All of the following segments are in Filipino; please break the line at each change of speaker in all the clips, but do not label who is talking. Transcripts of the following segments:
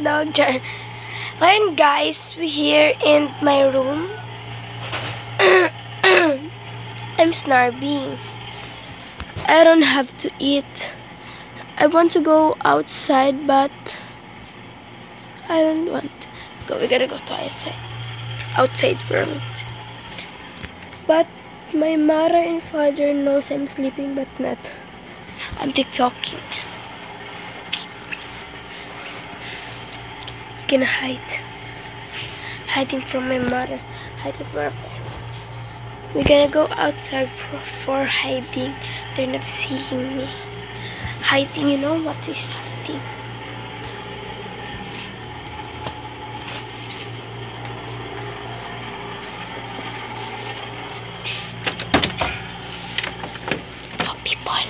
dog jar. Ngayon guys, we here in my room. I'm starving. I don't have to eat. I want to go outside, but I don't want to go. We gotta go to outside world. But my mother and father knows I'm sleeping, but not. I'm TikToking. I'm gonna hiding from my mother, hiding from my parents. We're gonna go outside for hiding. They're not seeing me. Hiding, you know what is hiding? Oh, people.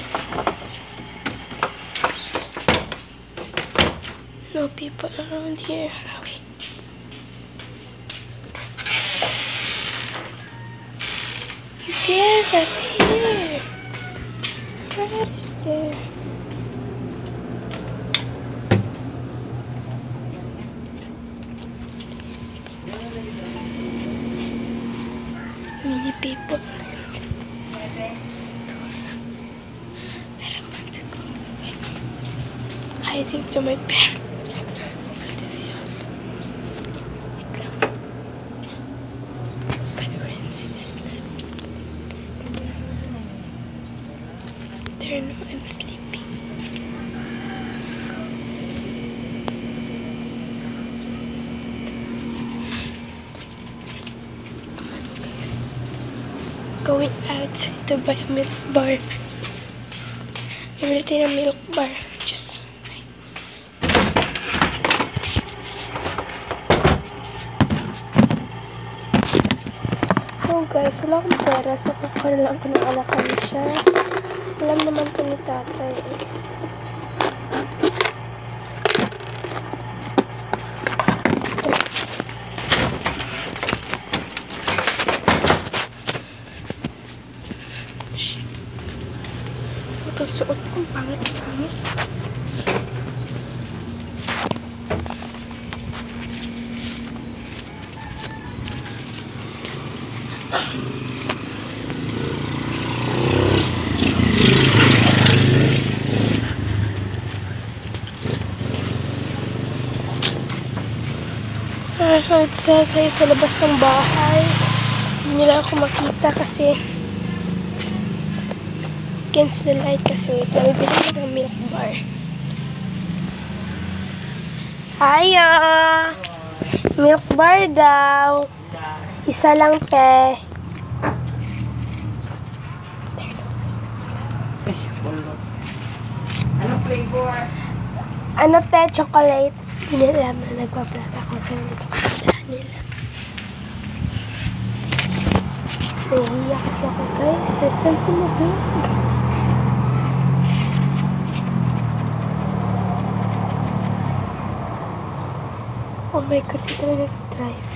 No people around here. Wait. They're not here. Where is there? Many people. I don't want to go away. Hiding to my parents. Wait lang. Parents is not. They know I'm sleeping. Come on, guys. Going outside to buy a milk bar. Bibili tayo ng milk bar. Just wait. So guys, wala akong pera. So kukuha na lang ako ng alakan siya. Alam naman ko ni tatay eh. Ito suot kong pangit-pangit. It says ay sa labas ng bahay. Hindi nila ako makita kasi against the light kasi wait lang. Bibili ko ng milk bar. Ayo! Milk bar daw. Isa lang te.
Ano flavor?
Ano te? Chocolate. Hindi nila na nagpa-vlog ako sa nila. Nahihiya kasi ako guys. First time ko mag-vlog. Oh my god, si talaga nag-drive.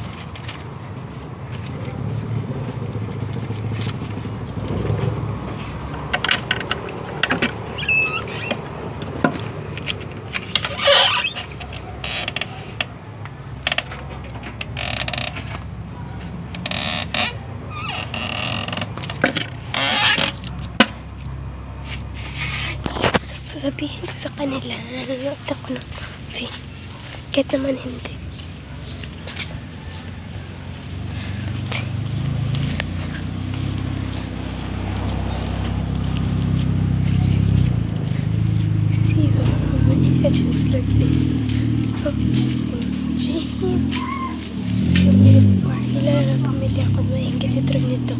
Sasabihin ko sa kanila na nanonood ako ng movie. Kahit naman hindi. See many legends like this. Yung milk bar nila na pamilya ko maing kasi trag nito.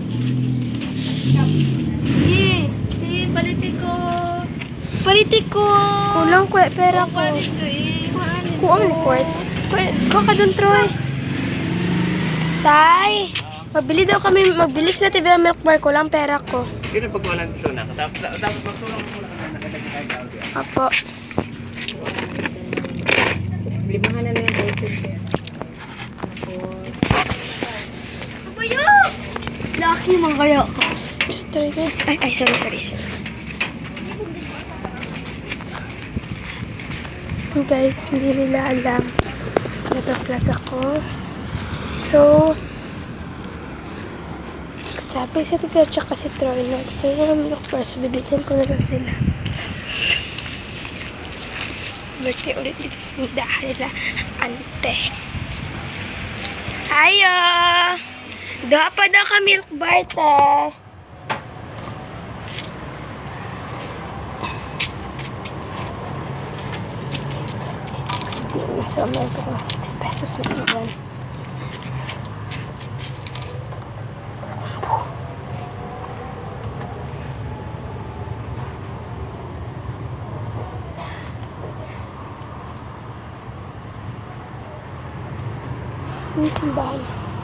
Palitik ko!
Kulang ko pera ko.
Dito eh.
Kuang ni quartz. Kuha ka dun, Troy. Tay! Magbili daw kami, magbilis na TV ang milk bar ko lang pera ko.
Yun ang pagwalan gusto na. Tapos magtulong mo lang na nakalagay tayo sa audio.
Apo.
Limahan na lang yung bacon siya. Kabayo! Laki mang kaya ka.
Just try ko.
Ay, sorry.
Guys, hindi nila alam. Nag-vlog ako. So, sabi sa Tigre at si Troy na gusto nila ng milk bar. So, bibilihan ko na lang sila. Birthday ulit dito sa tindahan nila. Ante. Ayo! Doa pa daw ka milk bar, te. So, meron ko 6 pesos na iwan. Yung simbahan.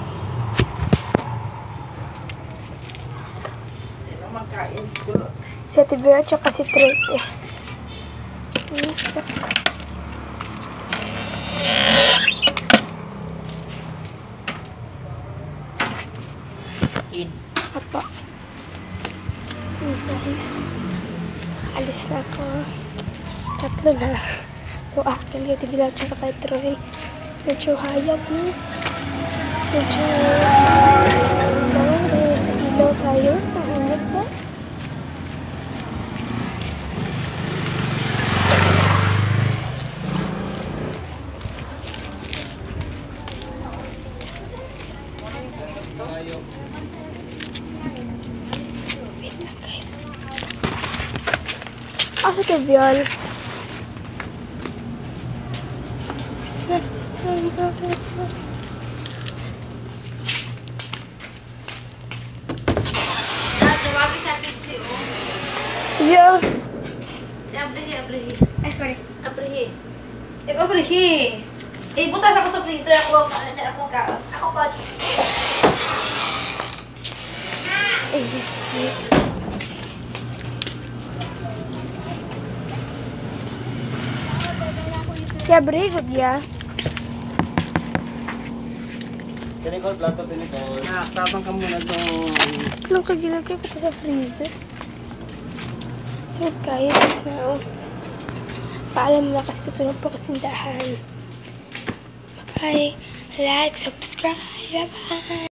Sino magkain?
Si Ate Vera tsaka si Trete.
In.
Apa. Guys. Alis na ako. 3 na. So, akin kay Ate Vera tsaka kay Troy. Medyo hayag na. Medyo dahil sa ilaw tayo. Ang init na. Wait lang guys. Asa ito Viol?
Tawagin sa akin si O.
Yeah.
Abrihi.
Ay, sorry.
Abrihi.
Abrihi. Butas ako sa freezer. Ako ka. Ako pa.
Ay, sweet. Kaya brigod ya.
Tinikol, plato, tinikol. Tabang ka muna doon.
Anong kagilagay ko pa sa freezer? So guys, now, paalam na kasi tutulog po kasi tindahan. Bye. Like, subscribe. Bye-bye.